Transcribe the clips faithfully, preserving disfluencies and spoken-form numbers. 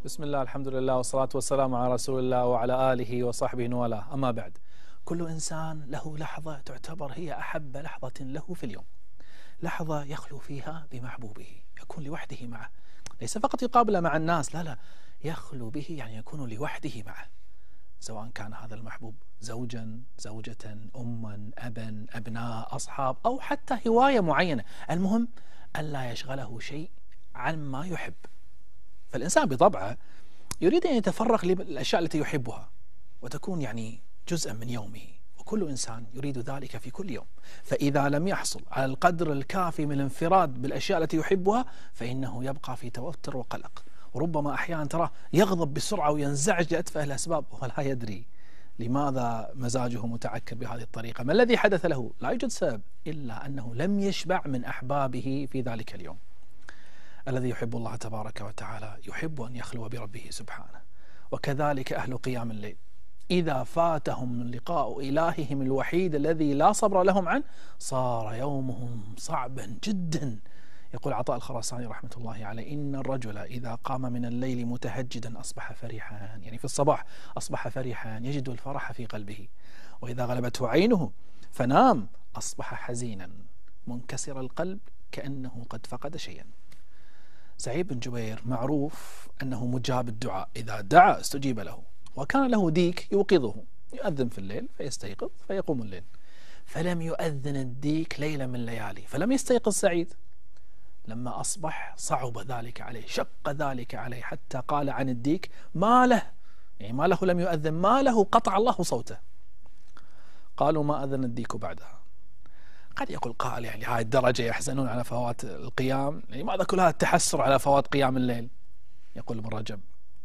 بسم الله، الحمد لله، والصلاة والسلام على رسول الله وعلى آله وصحبه وله. أما بعد، كل إنسان له لحظة تعتبر هي أحب لحظة له في اليوم، لحظة يخلو فيها بمحبوبه، يكون لوحده معه، ليس فقط يقابله مع الناس، لا لا يخلو به، يعني يكون لوحده معه، سواء كان هذا المحبوب زوجا، زوجة، أما، أبا، أبناء، أصحاب، أو حتى هواية معينة. المهم ألا يشغله شيء عن ما يحب. فالإنسان بطبعه يريد أن يتفرغ للأشياء التي يحبها وتكون يعني جزءا من يومه، وكل إنسان يريد ذلك في كل يوم. فإذا لم يحصل على القدر الكافي من الانفراد بالأشياء التي يحبها فإنه يبقى في توتر وقلق، وربما أحيانا تراه يغضب بسرعة وينزعج لأتفه الأسباب ولا يدري لماذا مزاجه متعكر بهذه الطريقة. ما الذي حدث له؟ لا يوجد سبب إلا أنه لم يشبع من أحبابه في ذلك اليوم. الذي يحب الله تبارك وتعالى يحب أن يخلو بربه سبحانه، وكذلك أهل قيام الليل إذا فاتهم لقاء إلههم الوحيد الذي لا صبر لهم عنه صار يومهم صعبا جدا. يقول عطاء الخراساني رحمة الله عليه: إن الرجل إذا قام من الليل متهجدا أصبح فرحا، يعني في الصباح أصبح فرحا يجد الفرح في قلبه، وإذا غلبته عينه فنام أصبح حزينا منكسر القلب كأنه قد فقد شيئا. سعيد بن جبير معروف أنه مجاب الدعاء، إذا دعا استجيب له، وكان له ديك يوقظه، يؤذن في الليل فيستيقظ فيقوم الليل. فلم يؤذن الديك ليلة من الليالي، فلم يستيقظ سعيد. لما أصبح صعب ذلك عليه، شق ذلك عليه، حتى قال عن الديك: ما له، يعني ما له لم يؤذن، ما له قطع الله صوته. قالوا: ما أذن الديك بعدها. قد يقول قائل: يعني هاي الدرجة يحزنون على فوات القيام، يعني ماذا كل هذا التحسر على فوات قيام الليل؟ يقول ابن رجب: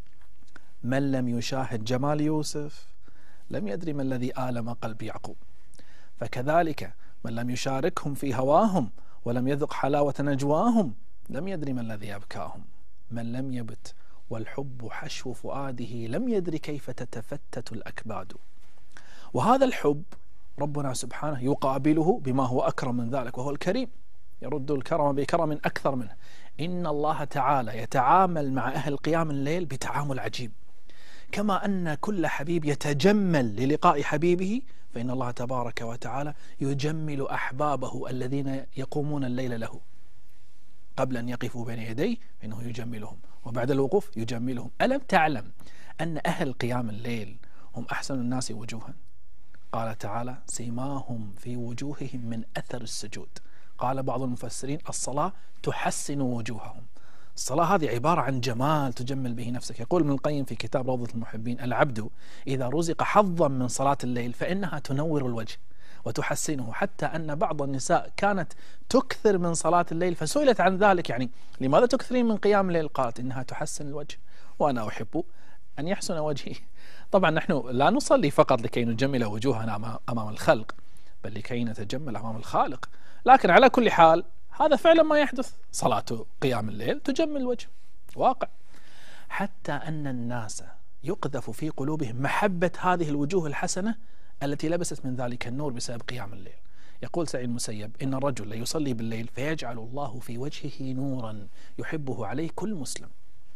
من لم يشاهد جمال يوسف لم يدري ما الذي آلم قلب يعقوب، فكذلك من لم يشاركهم في هواهم ولم يذق حلاوة نجواهم لم يدري ما الذي أبكاهم. من لم يبت والحب حشو فؤاده لم يدري كيف تتفتت الأكباد. وهذا الحب ربنا سبحانه يقابله بما هو أكرم من ذلك، وهو الكريم، يرد الكرم بكرم أكثر منه. إن الله تعالى يتعامل مع أهل قيام الليل بتعامل عجيب، كما أن كل حبيب يتجمل للقاء حبيبه، فإن الله تبارك وتعالى يجمل أحبابه الذين يقومون الليل له. قبل أن يقفوا بين يديه فإنه يجملهم، وبعد الوقوف يجملهم. ألم تعلم أن أهل قيام الليل هم أحسن الناس وجوها؟ قال تعالى: سيماهم في وجوههم من أثر السجود. قال بعض المفسرين: الصلاة تحسن وجوههم. الصلاة هذه عبارة عن جمال تجمل به نفسك. يقول ابن القيم في كتاب روضة المحبين: العبد إذا رزق حظا من صلاة الليل فإنها تنور الوجه وتحسنه، حتى أن بعض النساء كانت تكثر من صلاة الليل، فسئلت عن ذلك، يعني لماذا تكثرين من قيام الليل؟ قالت: إنها تحسن الوجه وأنا أحب أن يحسن وجهي. طبعا نحن لا نصلي فقط لكي نجمل وجوهنا أمام الخلق، بل لكي نتجمل أمام الخالق. لكن على كل حال هذا فعلا ما يحدث، صلاة قيام الليل تجمل الوجه، واقع. حتى أن الناس يقذف في قلوبهم محبة هذه الوجوه الحسنة التي لبست من ذلك النور بسبب قيام الليل. يقول سعيد المسيب: إن الرجل ليصلي بالليل فيجعل الله في وجهه نورا يحبه عليه كل مسلم،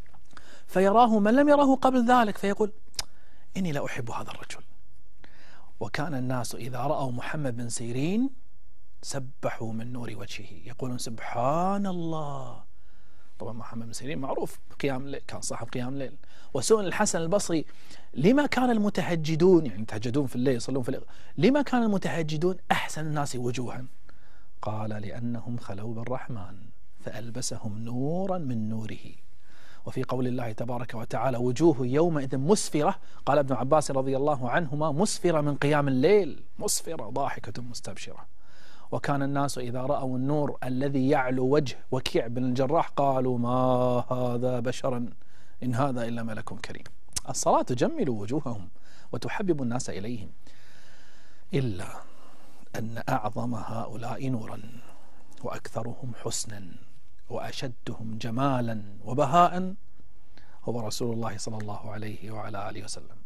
فيراه من لم يره قبل ذلك فيقول: إني لا أحب هذا الرجل. وكان الناس إذا رأوا محمد بن سيرين سبحوا من نور وجهه، يقولون: سبحان الله. طبعا محمد بن سيرين معروف بقيام الليل، كان صاحب قيام الليل. وسئل الحسن البصري: لما كان المتهجدون، يعني يتهجدون في الليل، يصلون في الليل، لما كان المتهجدون أحسن الناس وجوها؟ قال: لأنهم خلوا بالرحمن فألبسهم نورا من نوره. وفي قول الله تبارك وتعالى: وجوه يومئذ مسفرة، قال ابن عباس رضي الله عنهما: مسفرة من قيام الليل، مسفرة ضاحكة مستبشرة. وكان الناس إذا رأوا النور الذي يعلو وجه وكيع بن الجراح قالوا: ما هذا بشرا إن هذا إلا ملك كريم. الصلاة تجمل وجوههم وتحبب الناس إليهم، إلا أن أعظم هؤلاء نورا وأكثرهم حسنا وأشدهم جمالا وبهاء هو رسول الله صلى الله عليه وعلى آله وسلم.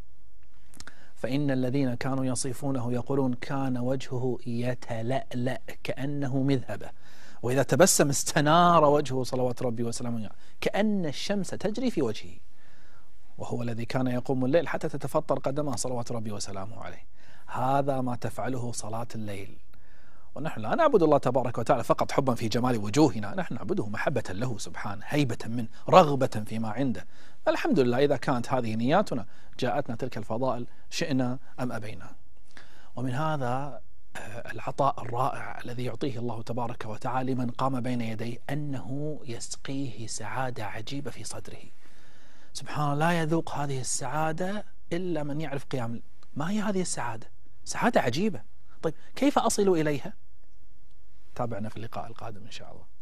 فإن الذين كانوا يصفونه يقولون: كان وجهه يتلألأ كأنه مذهبة، وإذا تبسم استنار وجهه صلوات ربي وسلامه عليه كأن الشمس تجري في وجهه. وهو الذي كان يقوم الليل حتى تتفطر قدمه صلوات ربي وسلامه عليه. هذا ما تفعله صلاة الليل. ونحن لا نعبد الله تبارك وتعالى فقط حبا في جمال وجوهنا، نحن نعبده محبة له سبحانه، هيبة منه، رغبة فيما عنده. الحمد لله إذا كانت هذه نياتنا جاءتنا تلك الفضائل شئنا أم أبينا. ومن هذا العطاء الرائع الذي يعطيه الله تبارك وتعالى لمن قام بين يديه أنه يسقيه سعادة عجيبة في صدره. سبحان الله، لا يذوق هذه السعادة إلا من يعرف قيام. ما هي هذه السعادة؟ سعادة عجيبة. طيب كيف أصل إليها؟ تابعنا في اللقاء القادم إن شاء الله.